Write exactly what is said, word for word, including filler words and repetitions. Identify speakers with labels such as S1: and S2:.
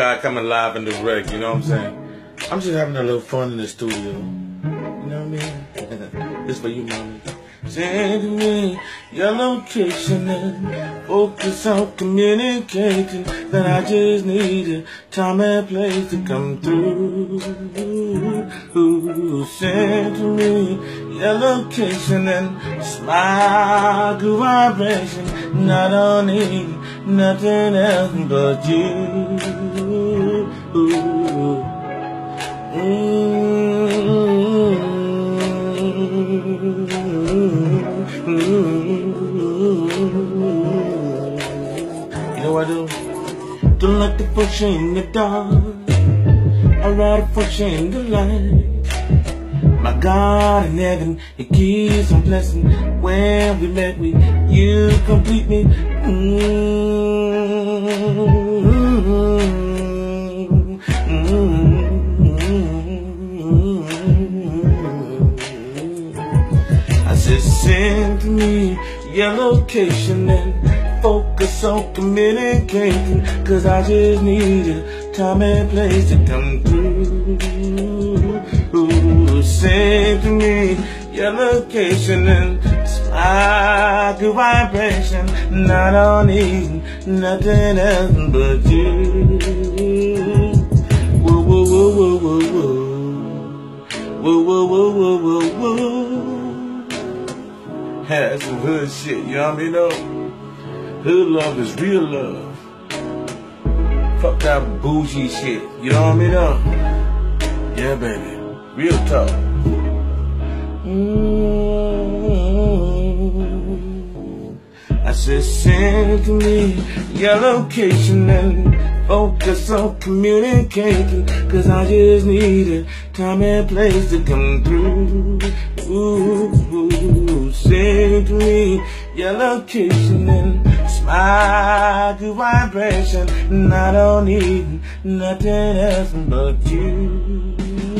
S1: I coming live in direct, you know what I'm saying? I'm just having a little fun in the studio. You know what I mean? This for you, mommy. Send me your location and focus on communicating. That I just need a time and place to come through. Send to me your location and smile, good vibration. And I don't need nothing else but you. You know what I do? Don't like the function in the dark. I'd rather function in the light. My God in heaven, He keeps on blessing. When we met, we you complete me. I said, send to me your location and focus on communicating. Cause I just need a time and place to come through. Send to me your location and smile, good vibration. And I don't need nothing else but you. Whoa, whoa, whoa, whoa, whoa, whoa. Whoa, whoa, whoa, whoa, whoa, whoa. Had some hood shit, you know what I mean though? Hood love is real love. Fuck that bougie shit, you know what I mean though? Yeah, baby. Real talk. Mm-hmm. I said, send to me your location and focus on communicating. Cause I just need a time and place to come through. Ooh, send to me your location and smile, good vibration. And I don't need nothing else but you.